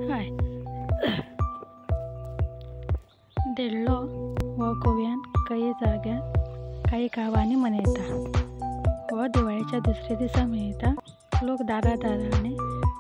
हाय धेणलो हो गोव्यान काही जाग्यार काही गांवांनी मनयता। हो दिवाळीच्या दुसऱ्या दिसा मनयता। लोक दारांनी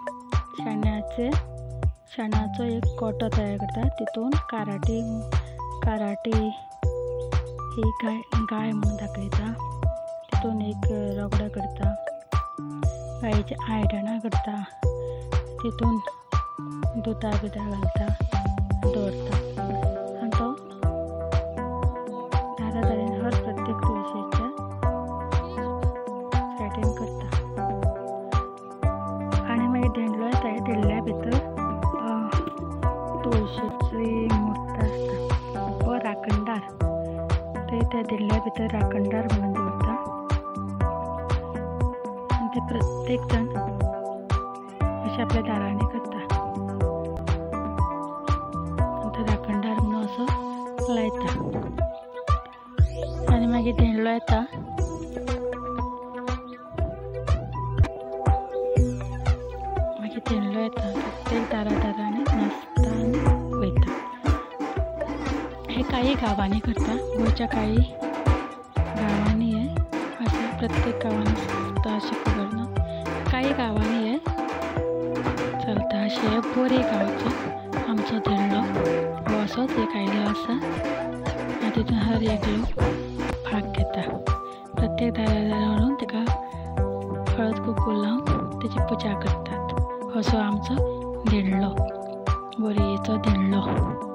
शेणाचो एक कोटो तयार करता। तितून काराटी ही गाय म्हणून दाखयता। तितून एक रगडो करता, गायेची आयदनां करता, तितून दुधा घालता दवरता आनी तो दारांनी हर प्रत्येक तुळशीच्या सायडीन करता। आनी मागीर धेणलो येता। धेणल्या भितर तुळशीची मूर्त आसता हो राखणदार। ते त्या धेणल्या भितर राखणदार म्हणून दवरता आनी ते प्रत्येक जण अशें आपल्या दारांनी करता। राखणदार म्हणून असो लायता आनी मागीर धेणलो येता। प्रत्येक दारांनी नाचता आनी वयता। हे काही गांवांनी करता। गोंयच्या काही गांवांनी हे अशें प्रत्येक गांवांनी चलता अशें खबर ना। काही गांवांनी हे चलता। अशें बोरी गांवचो आमचो धेणलो हो असोच एक आयलो आसा आनी तितून हर एक लोक भाग घेता। प्रत्येक दारां व्हरून ताका हळद कुंकू लावन तेची पुजा करतात। असो आमचो धेणलो, बोरयेचो धेणलो।